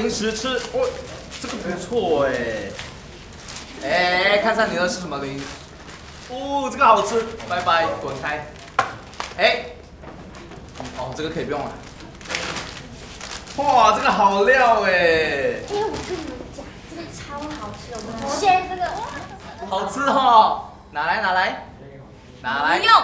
零食吃，哦，这个不错哎。哎，看上你要吃什么零食？哦，这个好吃，拜拜，滚开。哎，哦，这个可以不用了。哇，这个好料哎！ 哎，我跟你们讲，真的超好吃，我们先这个。 好吃哈，拿来拿来，拿来。 不用。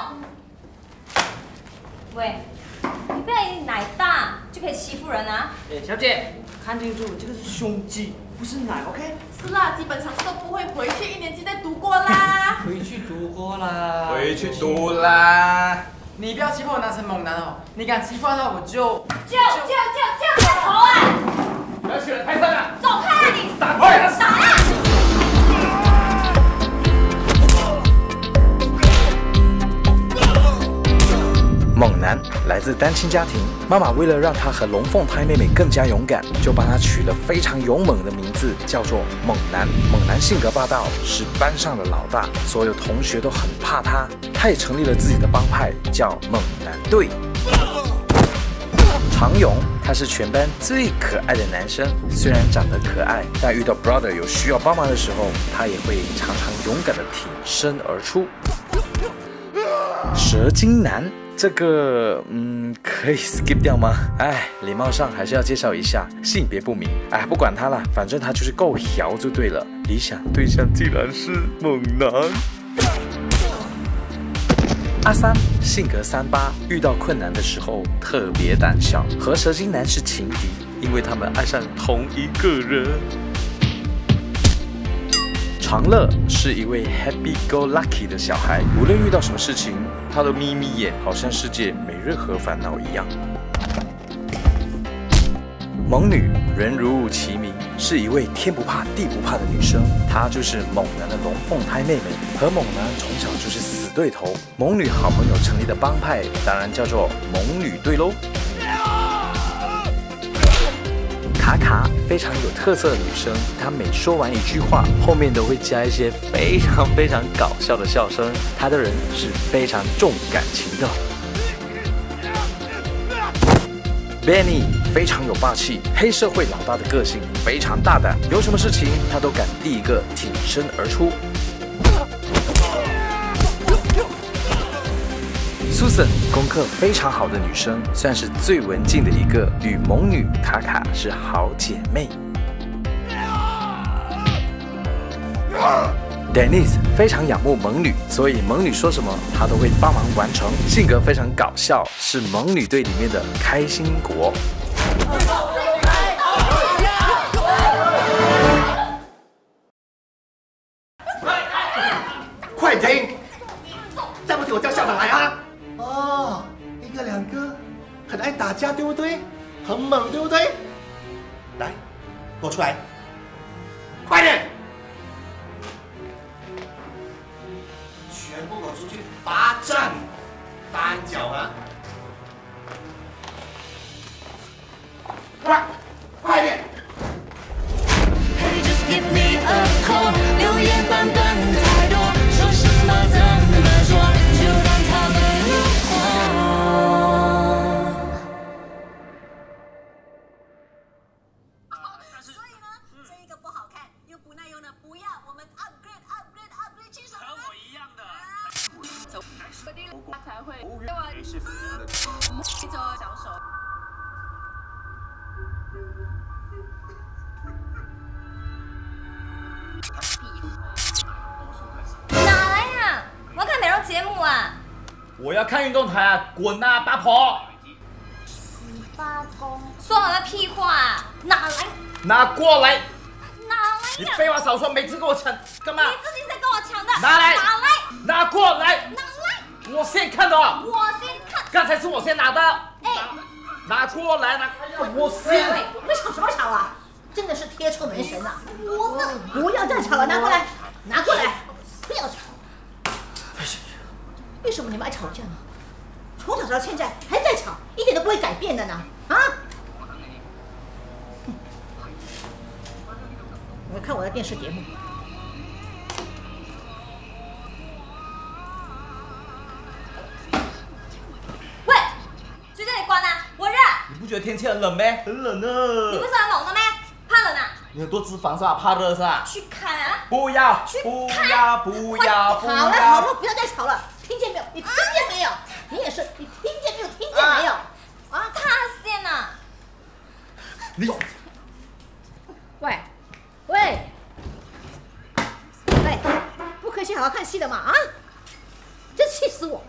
喂，你不要以奶大就可以欺负人啊！ 哎，小姐，看清楚，这个是胸肌，不是奶 ，OK？ 是啦，基本常识都不会，回去1年级再读过啦。 回去读过啦。 回去读啦。 你不要欺负我男神猛男哦！你敢欺负他，我就头啊！ 不要去了，太深了。 走开啊你！ 打快了！ 打啊！ 猛男来自单亲家庭，妈妈为了让他和龙凤胎妹妹更加勇敢，就帮他取了非常勇猛的名字，叫做猛男。猛男性格霸道，是班上的老大，所有同学都很怕他。他也成立了自己的帮派，叫猛男队。常勇，他是全班最可爱的男生，虽然长得可爱，但遇到 brother 有需要帮忙的时候，他也会常常勇敢地挺身而出。蛇精男。这个可以 skip 掉吗？哎，礼貌上还是要介绍一下，性别不明。哎，不管他了，反正他就是够摇就对了。理想对象竟然是猛男。阿三性格3八，遇到困难的时候特别胆小，和蛇精男是情敌，因为他们爱上同一个人。长乐是一位 happy go lucky 的小孩，无论遇到什么事情，他都眯眯眼，好像世界没任何烦恼一样。猛女人如其名，是一位天不怕地不怕的女生，她就是猛男的龙凤胎妹妹，和猛男从小就是死对头。猛女好朋友成立的帮派，当然叫做猛女队喽。卡卡非常有特色的女生，她每说完一句话，后面都会加一些非常搞笑的笑声。她的人是非常重感情的。Benny 非常有霸气，黑社会老大的个性，非常大胆，有什么事情他都敢第一个挺身而出。Susan 功课非常好的女生，算是最文静的一个，与猛女卡卡是好姐妹。Denise 非常仰慕猛女，所以猛女说什么她都会帮忙完成，性格非常搞笑，是猛女队里面的开心果。 快停！再不停我叫校长来啊！哦，一个两个，很爱打架对不对？很猛对不对？来，给我出来！快点！全部给我出去罚站，单脚啊！快点！ Hey, just give me a call， 留言板段太多，说什么怎么说，就让他们路过。 所以呢，这一个不好看又不耐用的，不要，我们 upgrade 去什么？ 和我一样的。 走，决定他才会对我一走小手。 哪来呀？我要看美容节目啊！ 我要看运动台啊！滚啊，八婆！ 八公说好的屁话，哪来？ 拿过来！ 哪来你呀？ 废话少说，每次跟我抢干嘛？ 你自己在跟我抢的。 拿来！ 哪来？ 拿过来！ 哪来？ 我先看的。 我先看。 刚才是我先拿的。 哎， 拿过来，我先。 喂，你们吵什么吵啊？真的是贴臭门神啊！我呢，不要再吵了，拿过来，拿过来，不要吵。为什么你们爱吵架呢？从小吵到现在还在吵，一点都不会改变的呢？啊！你们看我的电视节目。 喂，谁叫你关啊？我热。 你不觉得天气很冷咩？很冷啊。 你不是很冷的咩？ 你很多脂肪是吧？怕热是吧？ 去看啊！ 不要，不要，不要，不好了好要！ 了，不要再吵了，听见没有？你听见没有？你也是，你听见没有？听见没有？啊！ 他先呐！ 你喂，喂，喂，不可以去好好看戏的嘛？啊！真气死我了！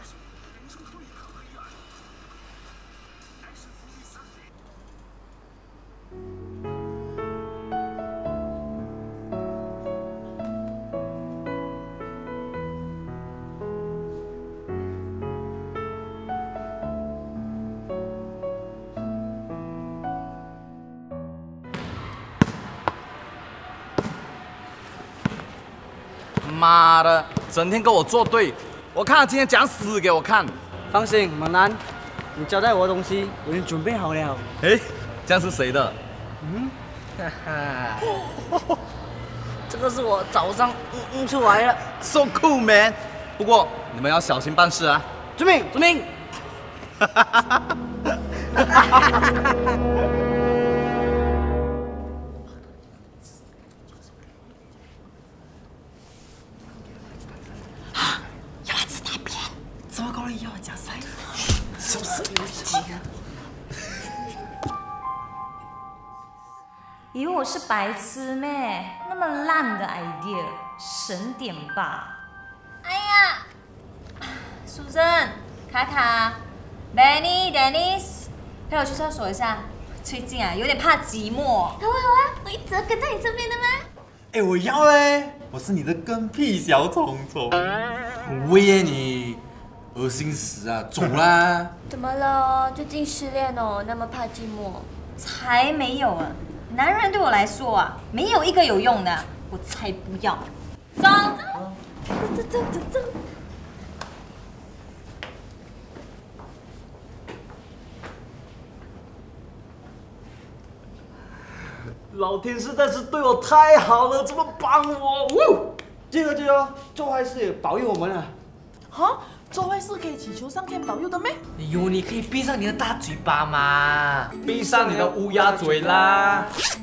妈的，整天跟我作对，我看他今天讲死给我看。 放心，猛男，你交代我的东西我已经准备好了。 哎，这样是谁的？ 哈哈，这个是我早上出来的。 So cool man！ 不过你们要小心办事啊。 遵命，遵命。 以为我是白痴咩？那么烂的 idea， 省点吧。哎呀，苏珍、卡卡、Benny、Dennis， 陪我去厕所一下。最近啊，有点怕寂寞。好啊好啊，我一直跟在你身边的吗？ 哎，我要嘞！我是你的跟屁小虫虫，很威耶你，恶心死啊！走啦！ 怎么了？最近失恋哦，那么怕寂寞？才没有啊！男人对我来说啊，没有一个有用的，我才不要。走，走。 老天实在是对我太好了，这么帮我。记得，做坏事也保佑我们啊！ 哈，做坏事可以祈求上天保佑的咩？ 哎呦，你可以闭上你的大嘴巴嘛！ 闭上你的乌鸦嘴啦！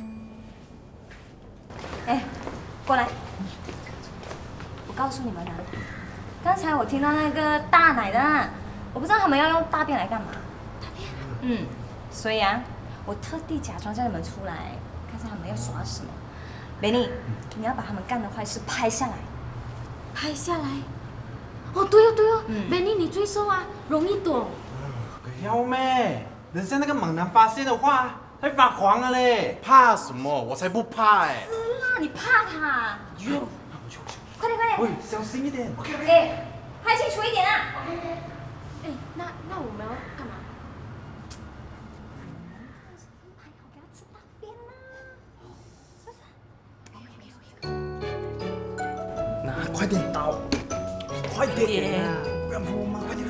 哎，过来！我告诉你们啊，刚才我听到那个大奶的啊，我不知道他们要用大便来干嘛。大便？所以啊，我特地假装叫你们出来，看看他们要耍什么。美妮，你要把他们干的坏事拍下来。 拍下来。哦，对哦，美妮你最瘦啊，容易懂。 要咩？等下那个猛男发现的话，会发黄了嘞！怕什么？我才不怕哎！ 是啦，你怕他？哟，快点！ 喂，小心一点。 哎，拍清楚一点啊！ 哎，那我们要干嘛？ 拍好给他吃大便啦！ 那快点刀，快点！不然破吗？快点！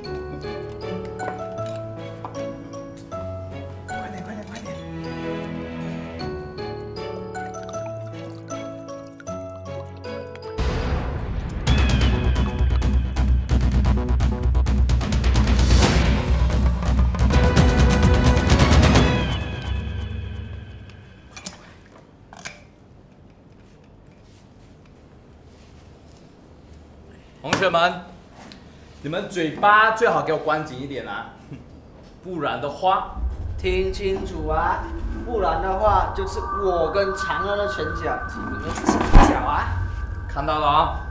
同学们，你们嘴巴最好给我关紧一点啊，不然的话， 听清楚啊，不然的话就是我跟嫦娥的拳脚，你们几脚啊？ 看到了啊！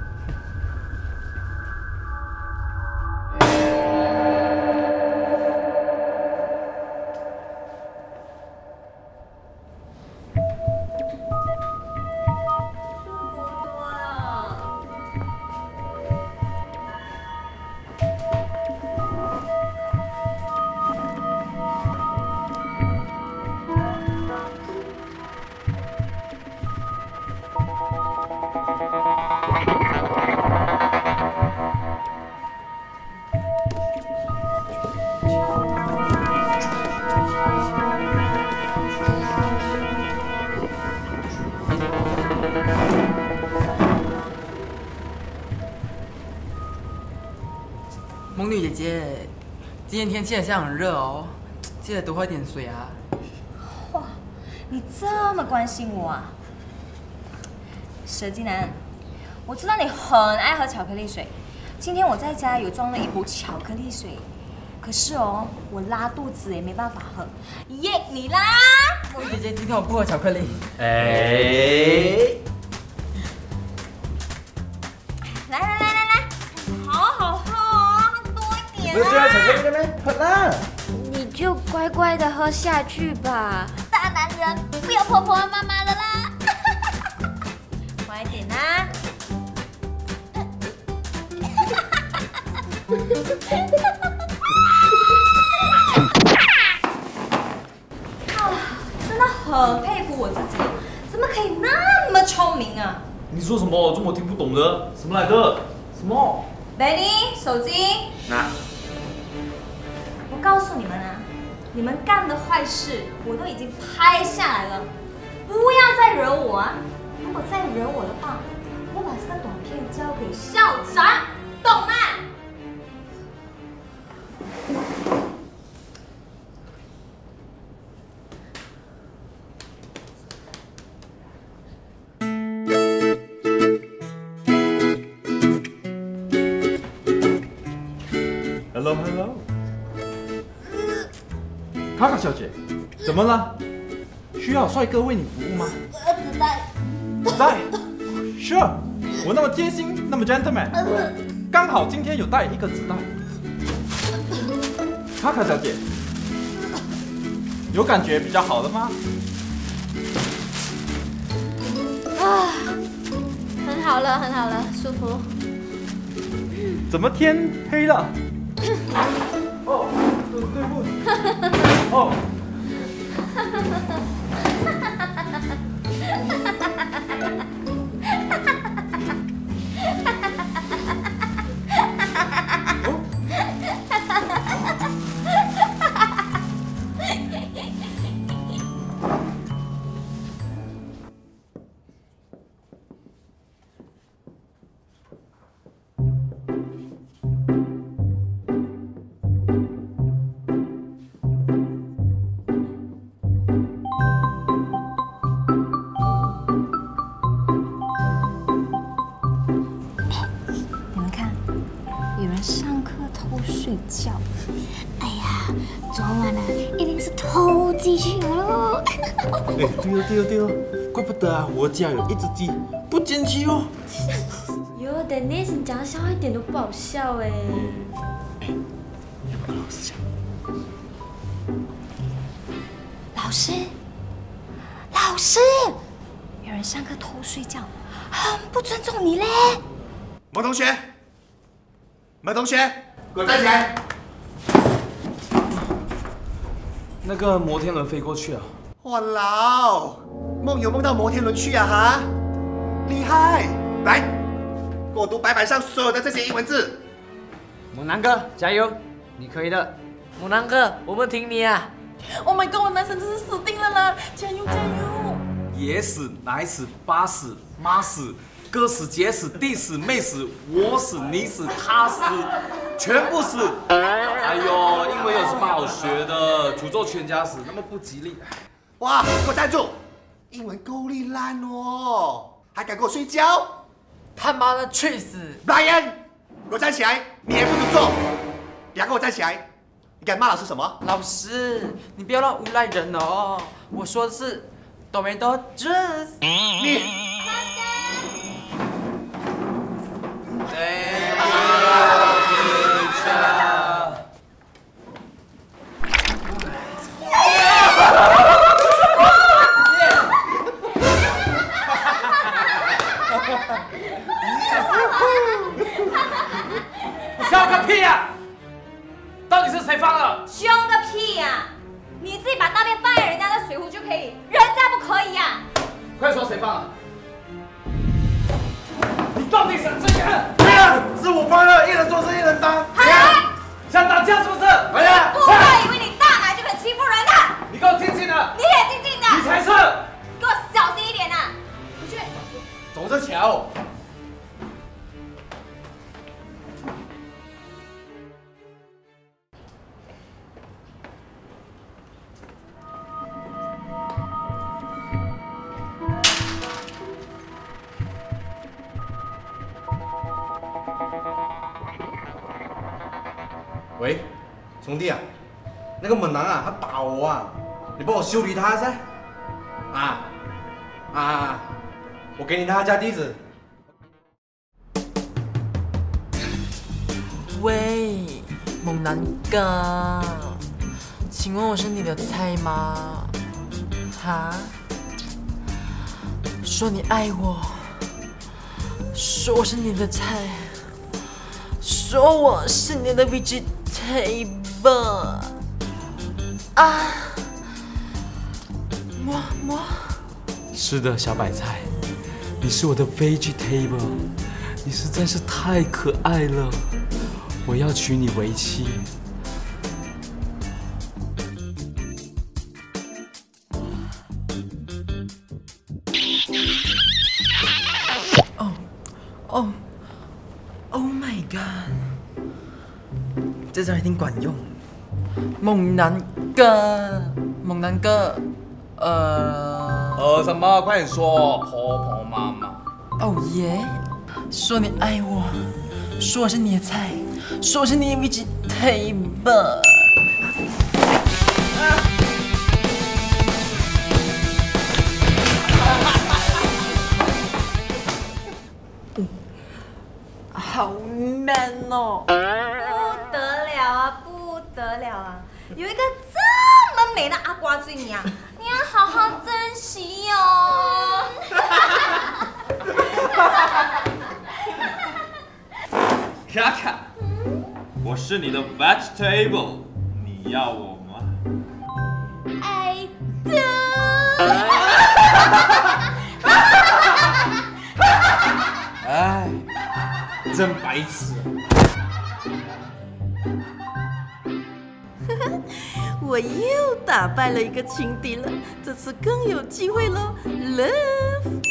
梦女姐姐，今天天气好像很热哦，记得多喝点水啊。 哇， 你这么关心我啊？蛇精男，我知道你很爱喝巧克力水。今天我在家有装了一壶巧克力水，可是哦，我拉肚子也没办法喝。耶，你啦！ 梦姐姐，今天我不喝巧克力。 哎， 来，好好喝哦，多一点不是最爱巧克力的咩？喝啦！ 你就乖乖的喝下去吧。 大男人不要婆婆妈妈的啦，快点啦！真的很佩服我自己，怎么可以那么聪明啊？ 你说什么？这我听不懂的，什么来的？什么 Benny， 手机。 那我告诉你们啊，你们干的坏事我都已经拍下来了，不要再惹我啊！如果再惹我的话，我把这个短片交给校长，懂吗？ Hello， 卡卡小姐，怎么了？需要帅哥为你服务吗？ 纸袋。 纸袋 ？Sure， 我那么贴心，那么 gentleman， 刚好今天有带一个纸袋。卡卡小姐，有感觉比较好了吗？ 啊，很好了，舒服。 怎么天黑了？哦，对不起。哦。 睡觉。哎呀，昨晚啊，一定是偷鸡去了。 哎，对了，怪不得啊，我家有一只鸡，不争气哦。 哟 ，Dennis， 你讲的笑话一点都不好笑哎。 要不跟老师讲？ 老师，有人上课偷睡觉，很不尊重你嘞。 某同学，给我站起来！ 那个摩天轮飞过去啊！ 哇老，梦到摩天轮去啊哈，厉害！来，给我读白板上所有的这些英文字。 猛男哥，加油，你可以的。 猛男哥，我们挺你啊 ！Oh my god， 我男神真是死定了啦！加油！ 爷死，奶死，爸死，妈死。哥死，姐死，弟死，妹死，我死，你死，他死，全部死！哎呦，英文有什么好学的？诅咒全家死，那么不吉利。 哇，给我站住！英文够力烂哦，还敢给我睡觉？ 他妈的，去死 ！Brian， 给我站起来！你也不准坐！两个我站起来！你敢骂老师什么？ 老师，你不要乱诬赖人哦！我说的是 tomato juice。 你。 笑个屁呀！到底是谁放的？ 凶个屁呀！你自己把大便放在人家的水壶就可以，人家不可以呀！ 快说谁放的？你到底想怎样？ 对呀，是我放的，一人做事一人当。 想打架是不是？ 来呀！ 不要以为你大奶就可以欺负人的！ 你给我静静的！ 你也静静的！ 你才是！ 给我小心一点呐！回去。 走着瞧。 喂，兄弟啊，那个猛男啊，他打我啊，你帮我修理他噻。我给你他家地址。 喂，猛男哥，请问我是你的菜吗？哈？说你爱我，说我是你的菜，说我是你的 vegetable 啊！么？ 是的，小白菜，你是我的 vegetable， 你实在是太可爱了，我要娶你为妻。 Oh my god， 这招一定管用。猛男哥， 什么？快点说，婆婆妈妈。 哦耶！说你爱我，说我是你的菜，说我是你的 vegetable。好 man 哦！ 不得了啊！有一个这么美的阿瓜追你啊，你要好好珍惜哦。 卡卡，我是你的 vegetable， 你要我吗 ？I do。 哎，真白痴！ 我又打败了一个情敌了，这次更有机会喽 ，Love。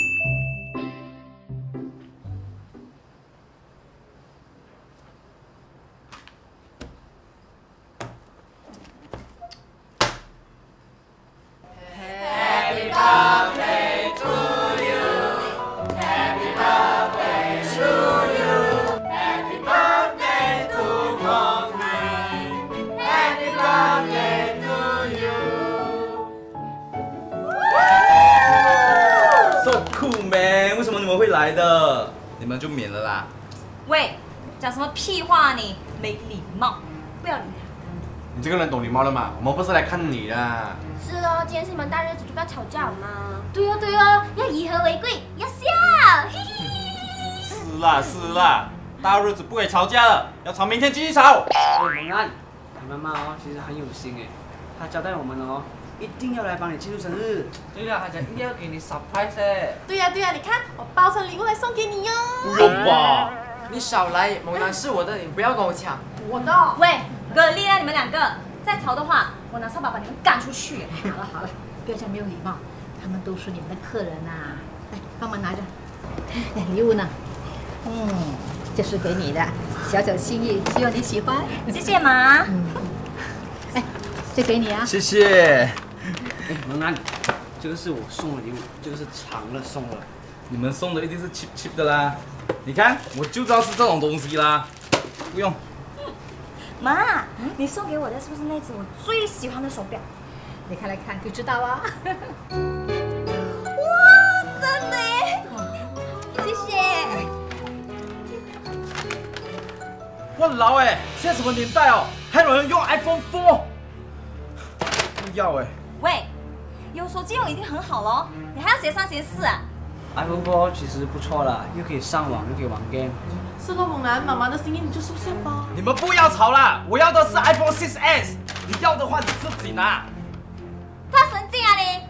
为什么你们会来的？你们就免了啦。 喂，讲什么屁话你？没礼貌，不要理他。 你这个人懂礼貌了吗？我们不是来看你的。 是哦，今天是你们大日子，就不要吵架好吗？对哦，要以和为贵，要笑，嘿嘿。 是啦，大日子不可以吵架了，要吵明天继续吵。 猛男，你妈妈哦，其实很有心哎，她交代我们哦。一定要来帮你庆祝生日。 对了，还讲一定要给你 surprise 哎。 对呀，你看我包成礼物来送给你哟。 不用吧？ 你少来，猛男是我的，你不要跟我抢。 我的。喂，葛丽啊，你们两个再吵的话，我拿扫把把你们赶出去。 好了，不要这样没有礼貌，他们都是你们的客人呐。来，帮忙拿着。哎，礼物呢？这是给你的，小小心意，希望你喜欢。 谢谢妈。 哎，这给你啊。 谢谢。 猛男，这个是我送的礼物，这个是长了送的。 你们送的一定是 cheap 的啦。你看，我就知道是这种东西啦。不用。 妈，你送给我的是不是那只我最喜欢的手表？ 你看来看就知道啊。 哇，真的耶！谢谢。 我老哎，现在什么年代哦，还有人用 iPhone 4？不要哎。 喂，有手机用已经很好了，你还要学3学4啊 ？iPhone 4其实不错啦，又可以上网，又可以玩 game。 是咯，猛男，妈妈的心意你就收下吧。 你们不要吵啦，我要的是 iPhone 6S， 你要的话你自己拿。 他神经啊你！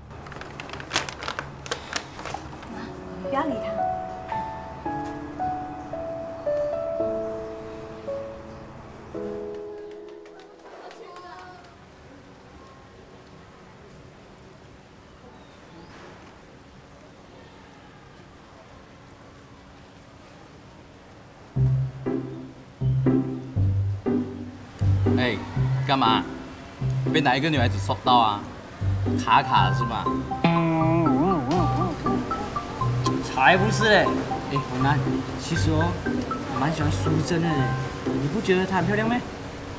不要理他。 哎，干嘛？被哪一个女孩子刷到啊？卡卡是吧？ 才不是嘞！哎，猛男，其实哦，我蛮喜欢苏珍的，你不觉得她很漂亮吗？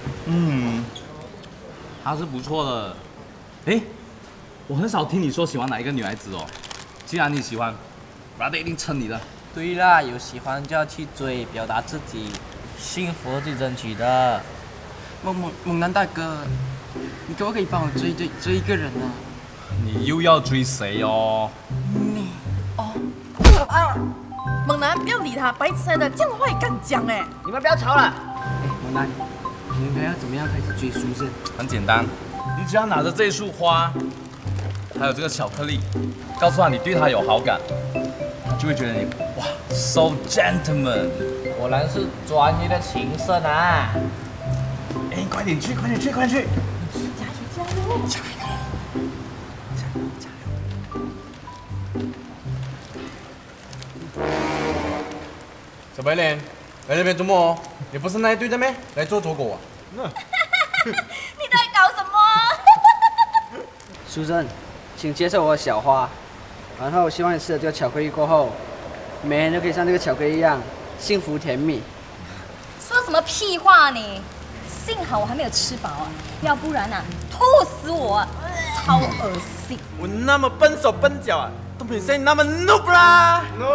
她是不错的。哎，我很少听你说喜欢哪一个女孩子哦。既然你喜欢，brother一定撑你的。 对啦，有喜欢就要去追，表达自己，幸福自己争取的。猛男大哥，你可不可以帮我追一个人啊？ 你又要追谁哦？ 你哦。猛男，不要理他，白痴来的，这样的话也敢讲哎！ 你们不要吵了。 猛男，你们要怎么样开始追苏轼？ 很简单，你只要拿着这束花，还有这个巧克力，告诉他你对他有好感，他就会觉得你哇 ，so gentleman， 果然是专业的情圣啊！ 哎，快点去，快点去，快点去！ 加油！ 小白脸，来这边做么？你不是那一队的咩？来做左狗啊？ 你在搞什么？ 苏轼，请接受我的小花，然后希望你吃了这个巧克力过后，每天都可以像这个巧克力一样幸福甜蜜。 说什么屁话你？幸好我还没有吃饱啊，要不然啊，吐死我，超恶心。 我那么笨手笨脚啊，都比谁那么 noob 啦 No！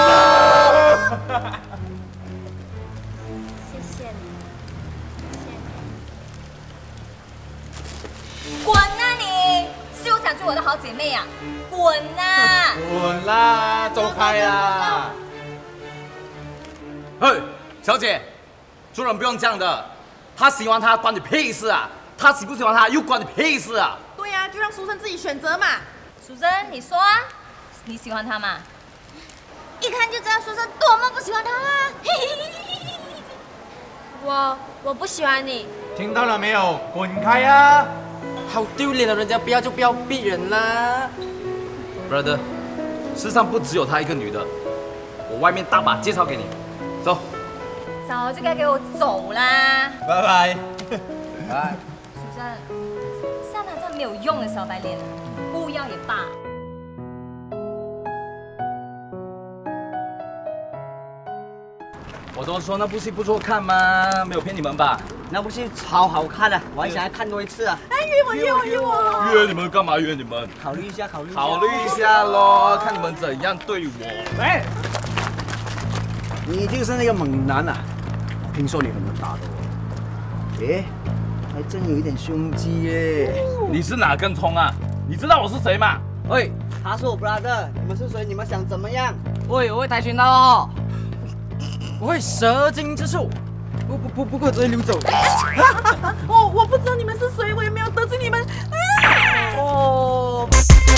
谢谢你，谢谢你。 滚啊你！是又想追我的好姐妹啊？滚啊！ 滚啦，走开啦！ 嘿，小姐，做人不用这样的。他喜欢他，关你屁事啊！他喜不喜欢他，又关你屁事啊！ 对呀，就让苏轼自己选择嘛。 淑珍，你说啊，你喜欢他吗？ 一看就知道苏轼多么不喜欢他啊！我不喜欢你。 听到了没有？滚开啊！ 好丢脸的，人家不要就不要逼人啦。 Brother， 世上不只有她一个女的，我外面大把介绍给你。走。 早就该给我走啦！ 拜拜。 拜。 淑珍，像他这样没有用的小白脸，不要也罢。 我都说那部戏不错看吗？没有骗你们吧？ 那部戏超好看的，我还想要看多一次啊！ 哎，约我！ 约你们干嘛？约你们？ 考虑一下，考虑一下咯，看你们怎样对我。 喂，你就是那个猛男啊！听说你很能打的哦。诶，还真有一点胸肌耶！ 你是哪根葱啊？你知道我是谁吗？ 喂，他是我 brother， 你们是谁？你们想怎么样？ 喂，我会跆拳道哦，我会蛇精之术。不可直接溜走。 我不知道你们是谁，我也没有得罪你们。哦。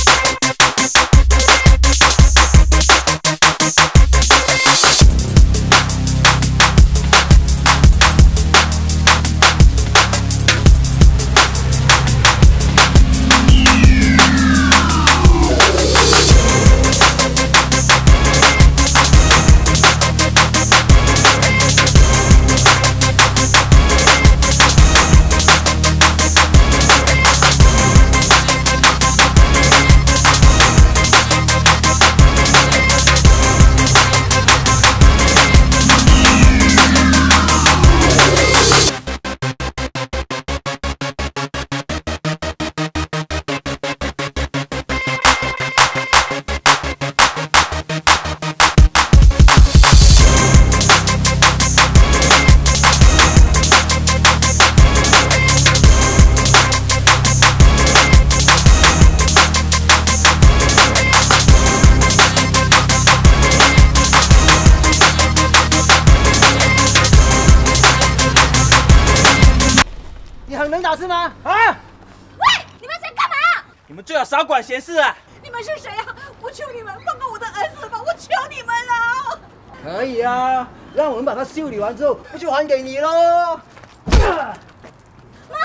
打是吗？啊！ 喂，你们想干嘛？ 你们最好少管闲事啊！ 你们是谁啊？我求你们放过我的儿子吧！我求你们了！ 可以啊，让我们把他修理完之后，不就还给你喽？ 妈！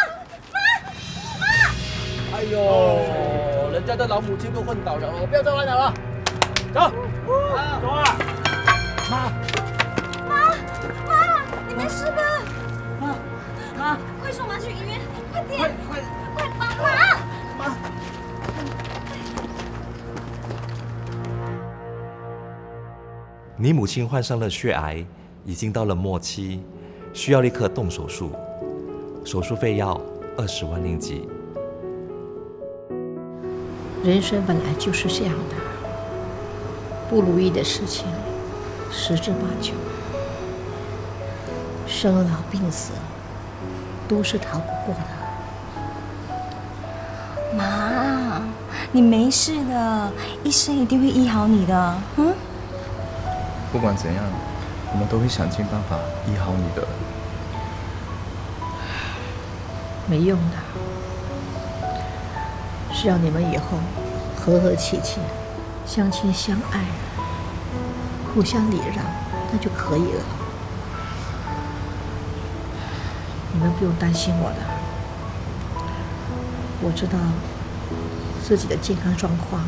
哎呦，人家的老母亲都昏倒了，我不要再玩了，走，走啊！ 妈，你没事吧？妈，快送妈去医院，快点！快，妈！ 你母亲患上了血癌，已经到了末期，需要立刻动手术。 手术费要20万令吉。 人生本来就是这样的，不如意的事情十之八九，生老病死都是逃不过的。 妈，你没事的，医生一定会医好你的。嗯。 不管怎样，我们都会想尽办法医好你的。 没用的，只要你们以后和和气气、相亲相爱、互相礼让，那就可以了。你们不用担心我的，我知道自己的健康状况。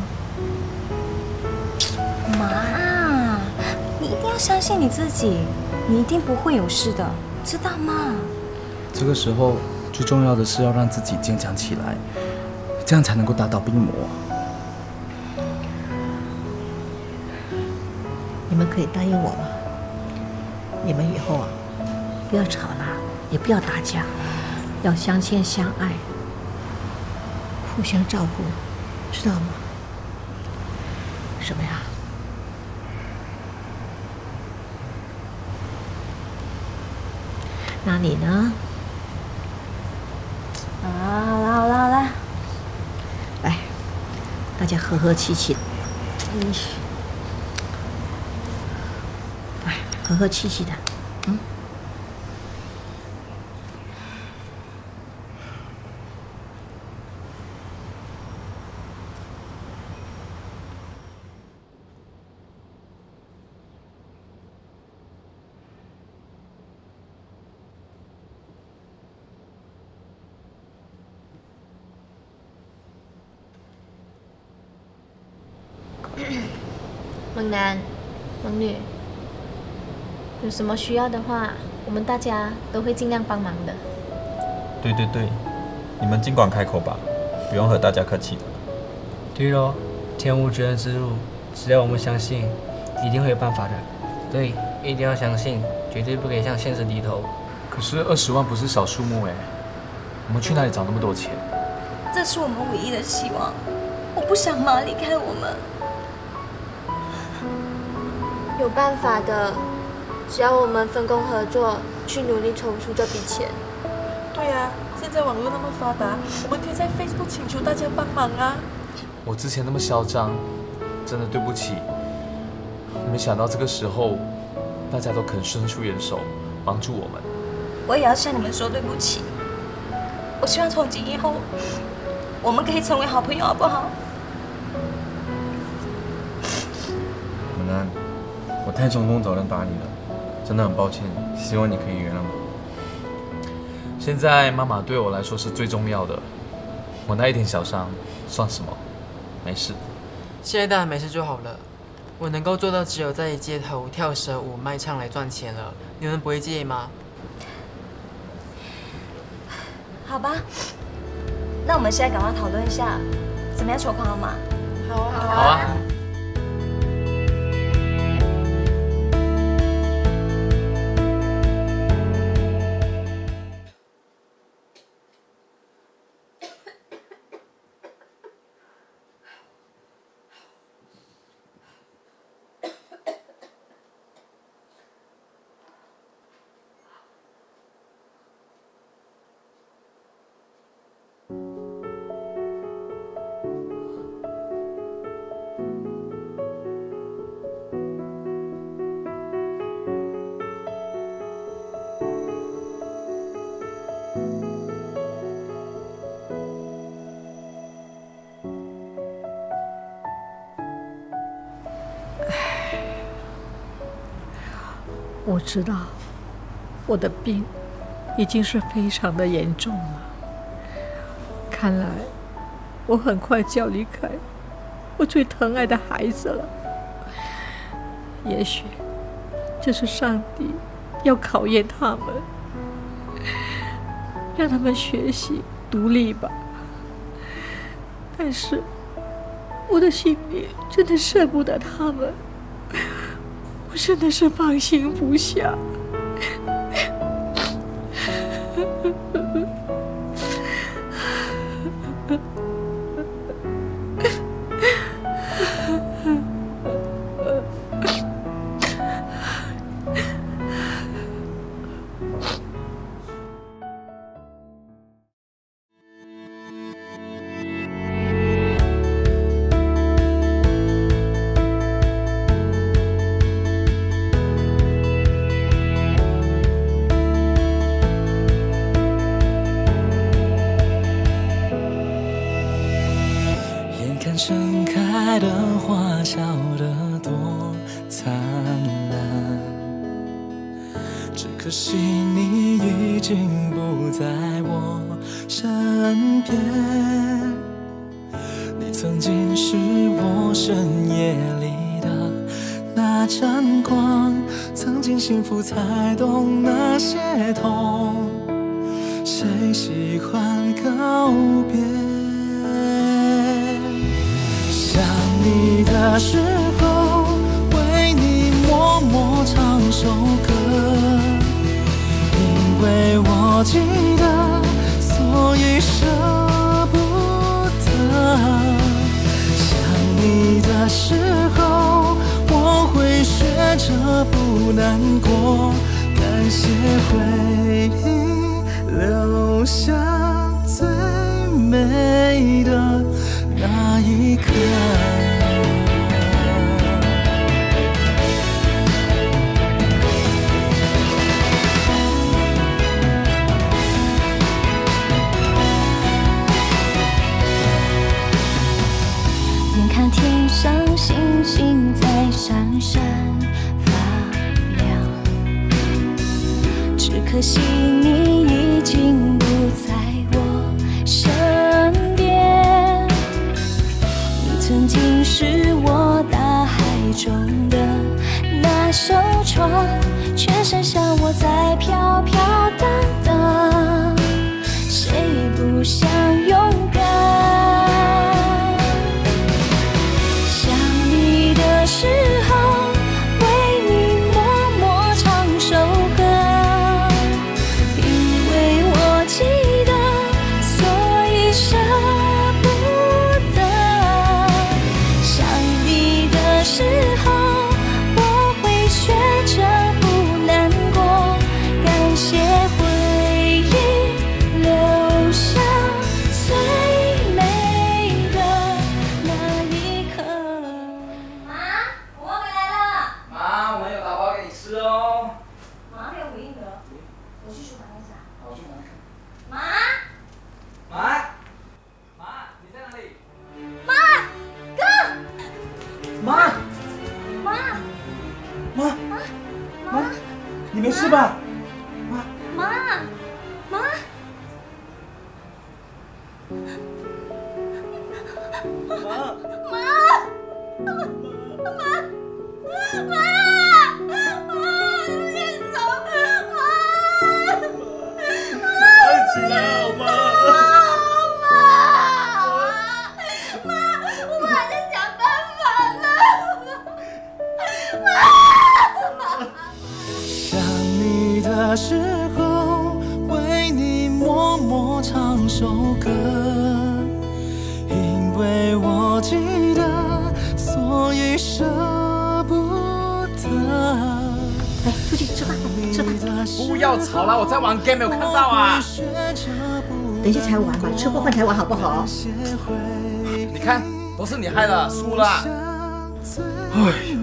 妈，你一定要相信你自己，你一定不会有事的，知道吗？ 这个时候最重要的是要让自己坚强起来，这样才能够打倒病魔。 你们可以答应我吗？你们以后啊，不要吵了，也不要打架，要相亲相爱，互相照顾，知道吗？什么呀？那你呢？ 好啦好啦好啦， 来，大家和和气气的。来，和和气气的。 猛男、猛女，有什么需要的话，我们大家都会尽量帮忙的。 对对对，你们尽管开口吧，不用和大家客气的。 对咯，天无绝人之路，只要我们相信，一定会有办法的。 对，一定要相信，绝对不可以向现实低头。 可是20万不是小数目哎，我们去哪里找那么多钱？ 这是我们唯一的希望，我不想妈离开我们。 有办法的，只要我们分工合作，去努力筹出这笔钱。 对啊，现在网络那么发达，我们可以在 Facebook 请求大家帮忙啊。 我之前那么嚣张，真的对不起。没想到这个时候，大家都肯伸出援手帮助我们。 我也要向你们说对不起。我希望从今以后，我们可以成为好朋友，好不好？ 猛男，我太冲动，早点打你了，真的很抱歉，希望你可以原谅我。 现在妈妈对我来说是最重要的，我那一点小伤算什么？没事。 现在当然没事就好了。我能够做到只有在街头跳蛇舞、卖唱来赚钱了，你们不会介意吗？ 好吧，那我们现在赶快讨论一下，怎么样筹款好吗？ 好啊， 好啊。 我知道我的病已经是非常的严重了，看来我很快就要离开我最疼爱的孩子了。也许这是上帝要考验他们，让他们学习独立吧。但是我的心里真的舍不得他们，我真的是放心不下。 花笑得多灿烂，只可惜你已经不在我身边。你曾经是我深夜里的那盏光，曾经幸福才懂那些痛，谁喜欢告别？想你的时候，为你默默唱首歌，因为我记得，所以舍不得。想你的时候，我会学着不难过，感谢回忆留下最美的那一刻。 眼看天上星星在闪闪发亮，只可惜你已经不在我身边。你曾经是我大海中的那艘船，却剩下我在飘飘荡荡，谁不想勇敢？时候为你默默唱首歌，因为我记得，所以舍不得。想你的时候，我会学着不难过，感谢回忆留下最美的那一刻。 妈，我们有打包给你吃哦。 妈没有回应的，我去厨房看一下。 好，我去拿看。 妈， 妈，你在哪里？ 妈，哥， 妈， 妈， 你没事吧？ 妈， 站起来好吗？ 我还在想办法呢。 想你的时候，为你默默唱首歌，因为我记得，所以舍不得。 来，出去吃饭，吃饭。 不要吵了，我在玩 game 没有看到啊。 等一下才玩嘛，吃过饭才玩好不好？ 你看，都是你害的，输了。哎。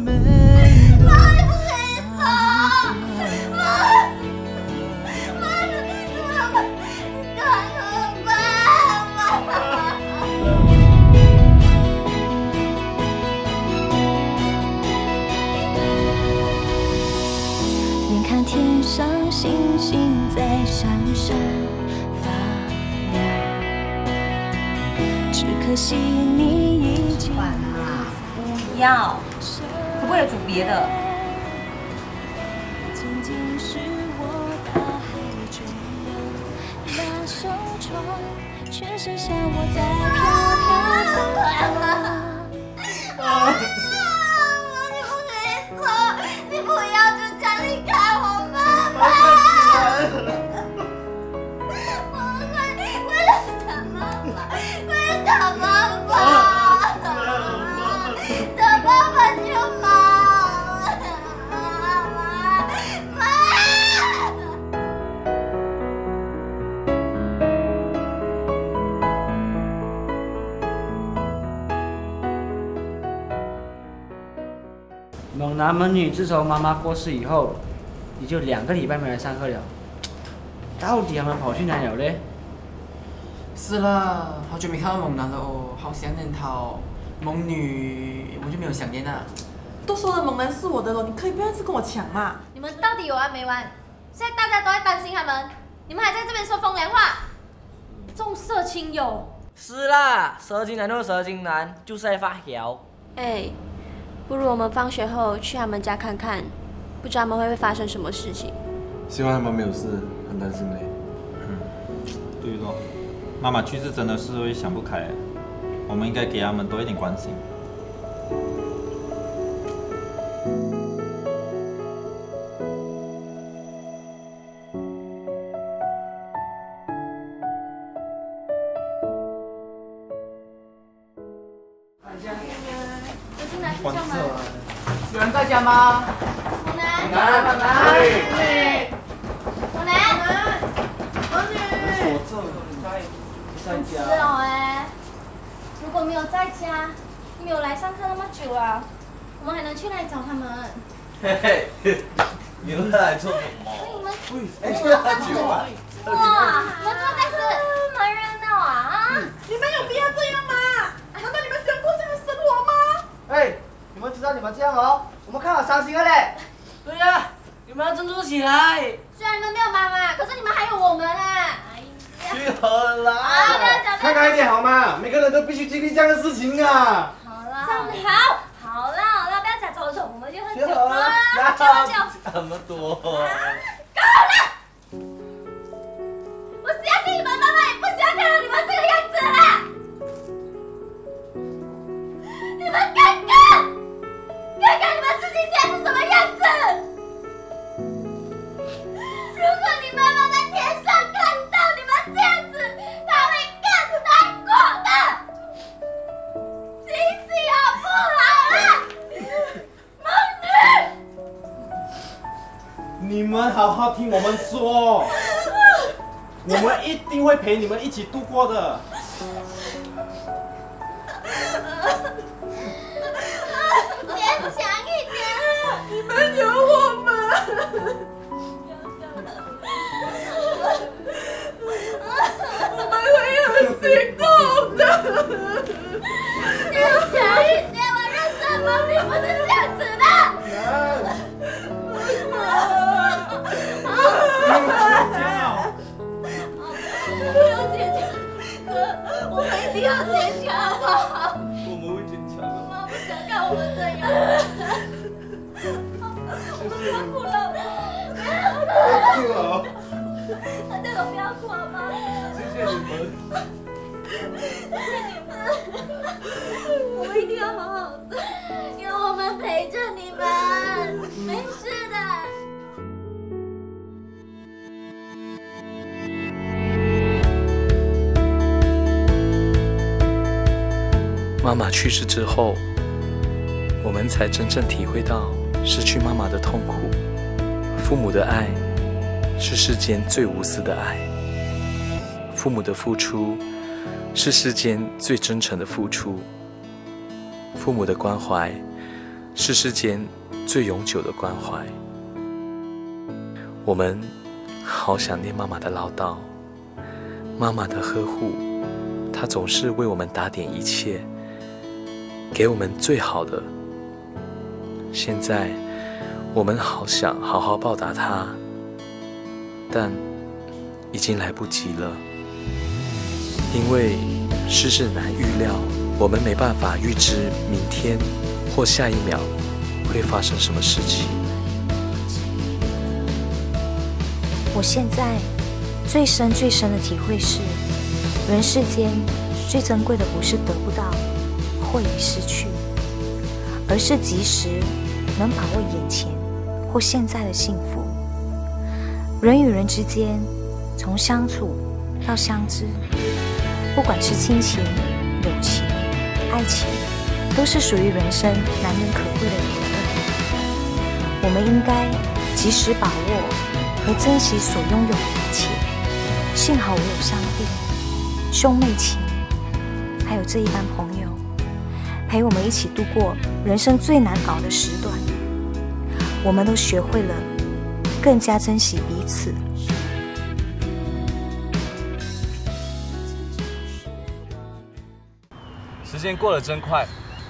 眼看天上星星在闪闪发亮，只可惜你已经不要，可不可以煮别的？ 曾经是我大海中的那艘船，却剩下我在飘飘荡荡。 你不要就这样离开我妈妈！为了找妈妈，为了找妈妈，找爸爸就好。妈！ 猛男猛女，自从妈妈过世以后，也就2个礼拜没来上课了。到底他们跑去哪里了嘞？ 是了，好久没看到猛男了哦，好想念他哦。 猛女，我就没有想念啊。 都说了猛男是我的了，你可以不要一直跟我抢嘛。 你们到底有完没完？现在大家都在担心他们，你们还在这边说风凉话，重色轻友。 是啦，蛇精男就是蛇精男，就是在发条。 哎，不如我们放学后去他们家看看，不知道他们会发生什么事情。 希望他们没有事，很担心嘞。 对咯，妈妈去世真的是会想不开，我们应该给他们多一点关心。 有人在家吗？ 猛男， 猛男， 猛男， 我这在家。 是哦哎，如果没有在家，没有来上课那么久啊，我们还能去哪里找他们？ 嘿嘿，你们来做什么？ 你们， 哎，这喝酒啊！ 哇，你们坐在这，蛮热闹啊！ 你们有必要这样吗？难道你们喜欢过这样的生活吗？ 哎，你们知道你们这样哦，我们看好伤心了嘞。 对呀，你们要振作起来。 虽然你们没有妈妈，可是你们还有我们啊！ 去喝啦！ 啊，不要讲， 看开一点好吗？每个人都必须经历这样的事情啊。 好啦，好啦，不要假丑丑，我们就喝酒了， 去喝酒。 这么多。 够了！我相信你们妈妈也不喜欢看到你们这个样子啦。你们看看你们自己现在是什么样子。如果你妈妈在天上看到你们这样子，她会更难过的。醒醒好不好啊，梦女！ 你们好好听我们说，我们一定会陪你们一起度过的。 坚强一点， 你们有我们。我们会很心痛的。 坚强一点，我认识梦女不是这样子的。不要坚强，哥，我们一定要坚强，好不好？ 我们会坚强的。 妈不想看我们这样。我们不要哭了，不要哭了。大家都不要哭好吗？ 谢谢你们。 谢谢你们。我们一定要好好的，有我们陪着你们，没事的。 妈妈去世之后，我们才真正体会到失去妈妈的痛苦。父母的爱是世间最无私的爱，父母的付出是世间最真诚的付出，父母的关怀是世间最永久的关怀。我们好想念妈妈的唠叨，妈妈的呵护，她总是为我们打点一切，给我们最好的。现在我们好想好好报答她，但已经来不及了。因为世事难预料，我们没办法预知明天或下一秒会发生什么事情。 我现在最深的体会是，人世间最珍贵的不是得不到或已失去，而是及时能把握眼前或现在的幸福。人与人之间，从相处到相知，不管是亲情、友情、爱情，都是属于人生难能可贵的缘分。我们应该及时把握和珍惜所拥有的一切。幸好我有上帝、兄妹情，还有这一班朋友，陪我们一起度过人生最难熬的时段。我们都学会了更加珍惜彼此。 时间过得真快，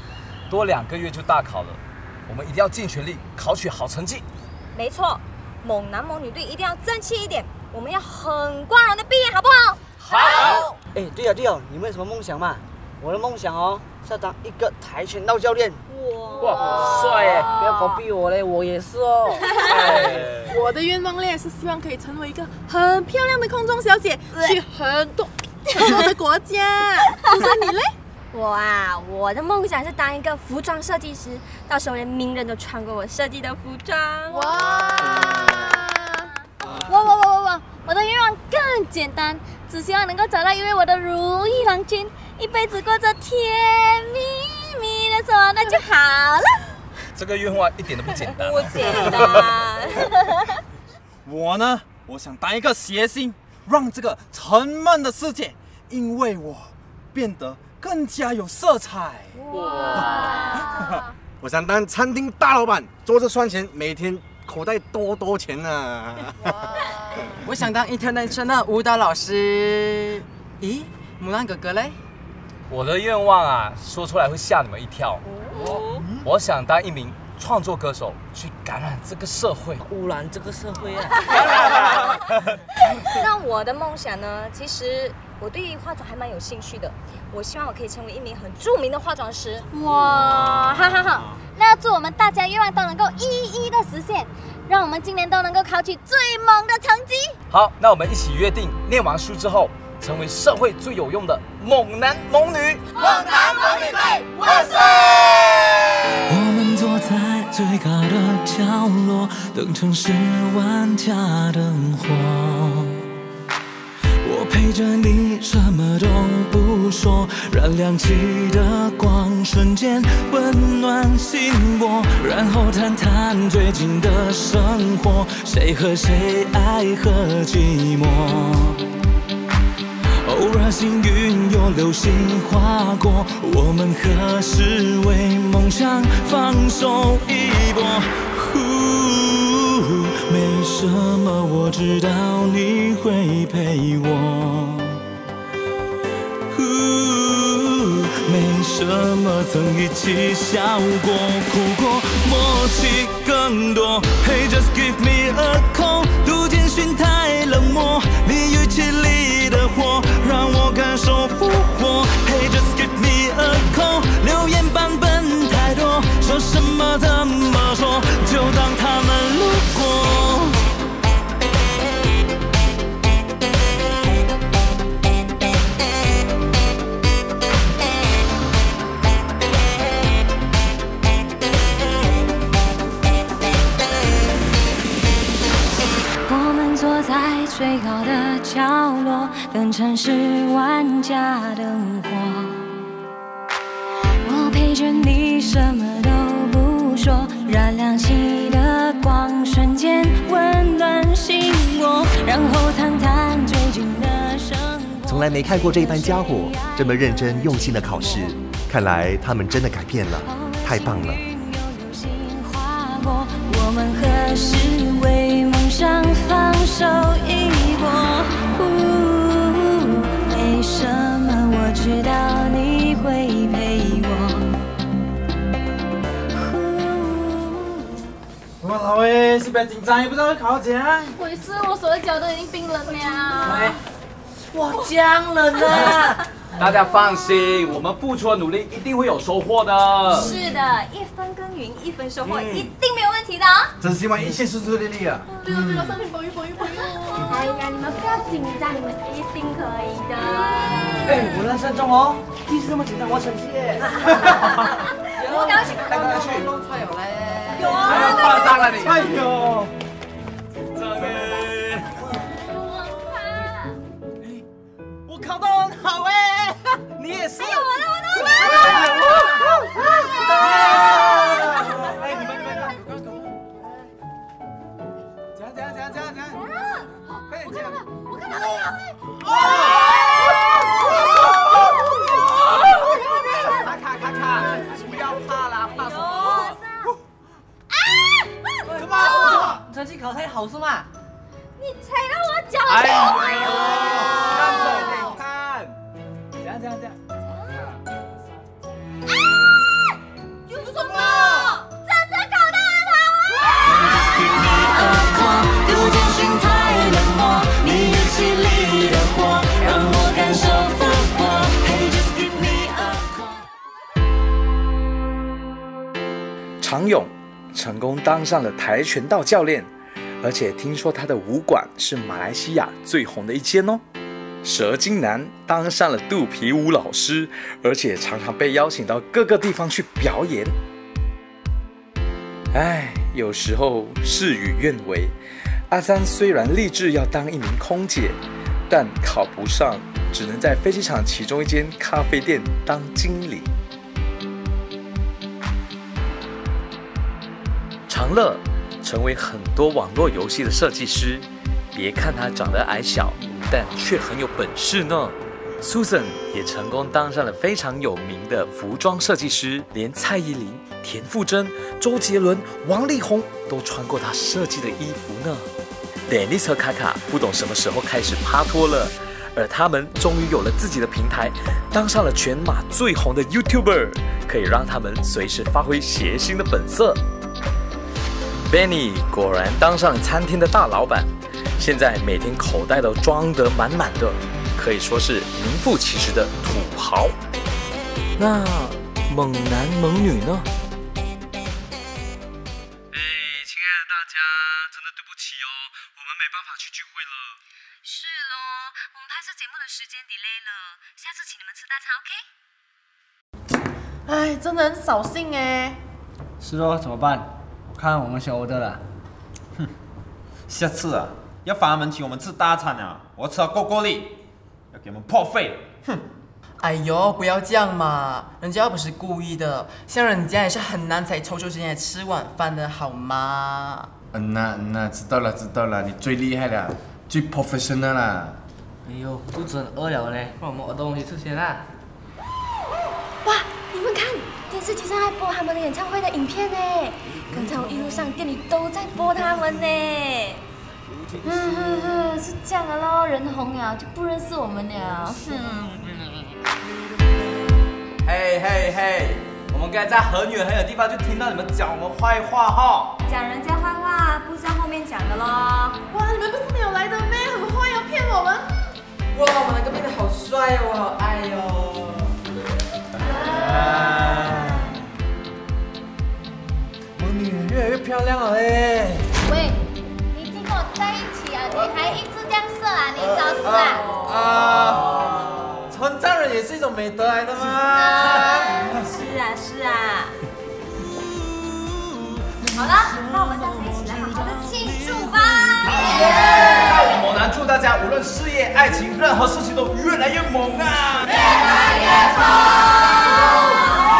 多2个月就大考了，我们一定要尽全力考取好成绩。 没错，猛男猛女队一定要争气一点，我们要很光荣的毕业，好不好？ 好。哎，对了，你们有什么梦想吗？我的梦想哦是要当一个跆拳道教练。 哇，帅耶！ 不要搞逼我嘞，我也是哦。 我的愿望嘞是希望可以成为一个很漂亮的空中小姐，去很多的国家。苏珊，你嘞？ 我的梦想是当一个服装设计师，到时候连名人都穿过我设计的服装。我的愿望更简单，只希望能够找到一位我的如意郎君，一辈子过着甜蜜蜜的生活，那就好了。 这个愿望一点都不简单。 不简单。 我呢，我想当一个谐星，让这个沉闷的世界因为我变得更加有色彩。 哇！我想当餐厅大老板，做着赚钱，每天口袋多钱啊！ 我想当international舞蹈老师。咦，木兰哥哥嘞？ 我的愿望啊，说出来会吓你们一跳。我想当一名创作歌手，去感染这个社会， 污染这个社会啊！ 那我的梦想呢？其实我对化妆还蛮有兴趣的，我希望我可以成为一名很著名的化妆师。 哇，好，那要祝我们大家愿望都能够一一的实现，让我们今年都能够考取最猛的成绩。 好，那我们一起约定，念完书之后，成为社会最有用的猛男猛女。 猛男猛女队，万岁！ 我们坐在最高的角落，等城市万家灯火。我陪着你，什么都不说，燃亮起的光瞬间温暖心窝，然后谈谈最近的生活，谁和谁爱和寂寞。偶尔幸运有流星划过，我们何时为梦想放手一搏？没什么，我知道你会陪我。没什么，曾一起笑过、哭过，默契更多。Hey, just give me a call， 读简讯太冷漠，你语气里的火让我感受复活。Hey, just give me a call， 留言版本太多，说什么怎么说，就当他们路过。 坐在最高的角落，等城市万家灯火。我陪着你，什么都不说，燃亮起的光瞬间温暖心窝，然后谈谈最近的生活。 从来没看过这班家伙这么认真用心的考试，看来他们真的改变了，太棒了。 我们何时为梦想放手一搏？没什么，我知道你会陪我。 哇，老魏，是不要紧张，又不知道会考奖。 我是，我手的脚都已经冰冷了。 哇，姜冷啊！ 大家放心，我们付出的努力一定会有收获的。 是的，1分耕耘1分收获，一定没有问题的啊！ 真希望一切顺顺利利啊！ 对了，上面保佑。 哎呀，你们不要紧张，你们一定可以的。 哎，我人生中哦，第一次这么紧张，我成绩耶！ 我赶快去， 都出有嘞。 有啊， 还要夸张了你！ 哎呦， 紧张嘞！ 我考得很好哎，你也是。 我的！ 哎，你们，怎样？快点讲！ 我看到了！ 卡，不要怕啦，怕什么？ 怎么？成绩考太好是吗？ 你踩到我脚哎了！ 呦，看着给看，这样。 有常勇成功当上了跆拳道教练，而且听说他的武馆是马来西亚最红的一间哦。蛇精男当上了肚皮舞老师，而且常常被邀请到各个地方去表演。有时候事与愿违，阿三虽然立志要当一名空姐，但考不上，只能在飞机场其中一间咖啡店当经理。长乐成为很多网络游戏的设计师，别看他长得矮小，但却很有本事呢。Susan 也成功当上了非常有名的服装设计师，连蔡依林、田馥甄、周杰伦、王力宏都穿过他设计的衣服呢。Dennis 和卡卡不懂什么时候开始趴脱了，而他们终于有了自己的平台，当上了全马最红的 YouTuber， 可以让他们随时发挥谐星的本色。Benny 果然当上了餐厅的大老板，现在每天口袋都装得满满的，可以说是名副其实的土豪。那猛男猛女呢？ 亲爱的大家，真的对不起哦，我们没办法去聚会了。 是咯，我们拍摄节目的时间 delay 了，下次请你们吃大餐 OK？ 哎，真的很扫兴哎。 是咯，怎么办？我看我们先 order 了。 哼，下次啊，要罚他们请我们吃大餐啊，我吃到够够力，要给我们破费。哼！ 哎呦，不要这样嘛，人家又不是故意的，像人家也是很难才抽出时间来吃晚饭的好吗？ 那知道了，你最厉害了，最 professional 啦。 哎呦，肚子很饿了嘞，让我们order东西吃先啦。 哇，你们看，电视机上在播他们的演唱会的影片呢。刚才我一路上店里都在播他们呢。是这样的咯，人红了就不认识我们了。 嘿，我们刚才在很远的地方就听到你们讲我们坏话哈。 讲人家坏话不是在后面讲的咯。 哇，你们不是没有来的咩？很坏要骗我们。 哇，我们两个变得好帅哦，我好爱哦。 萌女人越来越漂亮了嘞。 喂，你已经跟我在一起啊，你还一直这样射啊？你找死啊！ 称赞人也是一种美德来的嘛。 是啊。 好了，那我们大家一起来好好的庆祝吧！ 那我猛男祝大家无论事业、爱情，任何事情都越来越猛啊！越来越猛！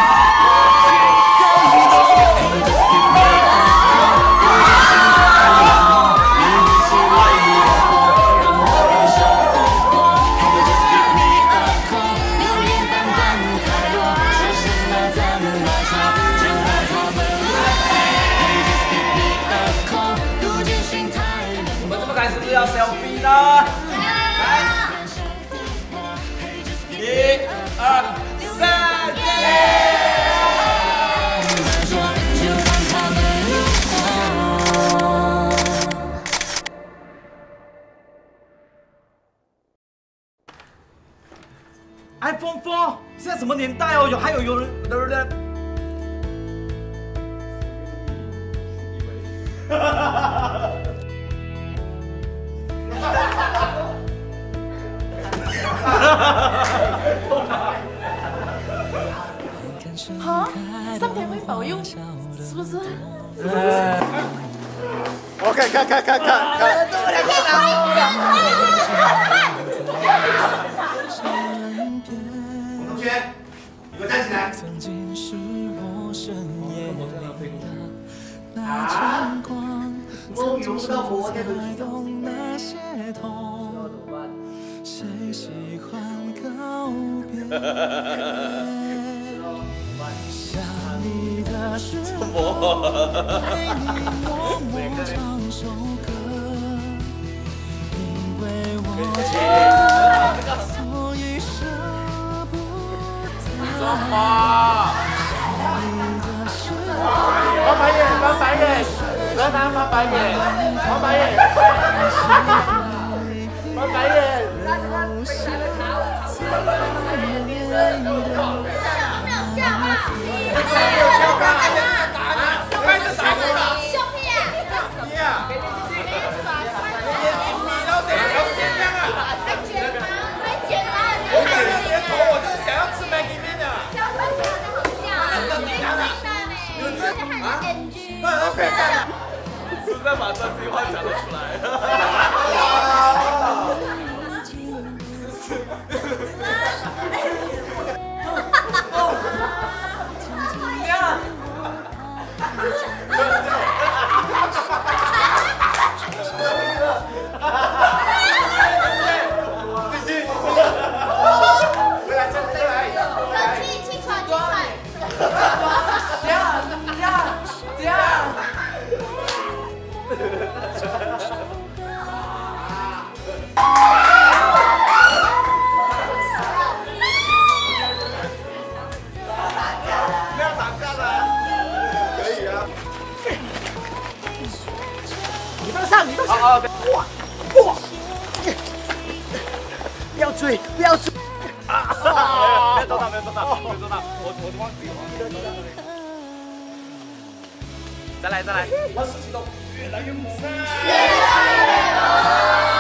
要 selfie 呢？来，1、2、3，iPhone 4，现在什么年代哦？还有人， 好，上天会保佑，是不是？ 我看，同学，你给我站起来。我用不到我的谁喜欢告别？想你的时候，我默唱首歌，因为我知道，所以舍不得。 翻白眼，来拿翻白眼，翻白眼。 没有笑吗？ 检举。 OK。是在把真心话讲得出来。 好，哇！不要追，不要追！ 不要撞他，不要撞他，不要撞他！我忘记了。再来，我事情都越来越猛了。越来越猛。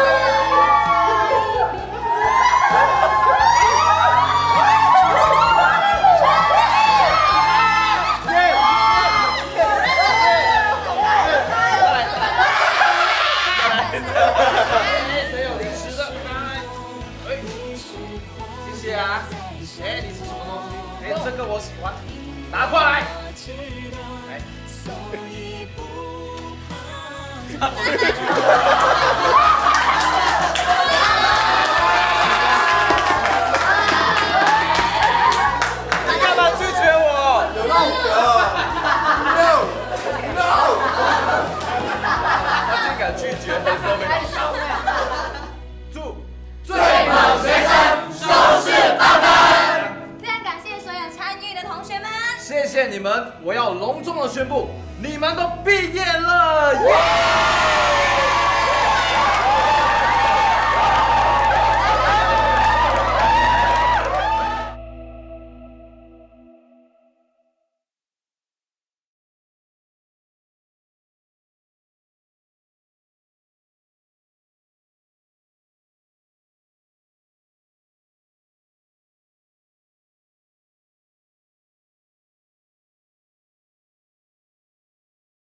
谁有零食的？谢谢啊！哎，你是什么东西？哎，这个我喜欢，拿过来。来。你干嘛拒绝我 ？No！ 他竟敢拒绝黑社会老大！祝最猛学生收视爆灯！ 非常感谢所有参与的同学们， 谢谢你们！我要隆重的宣布，你们都毕业了！耶！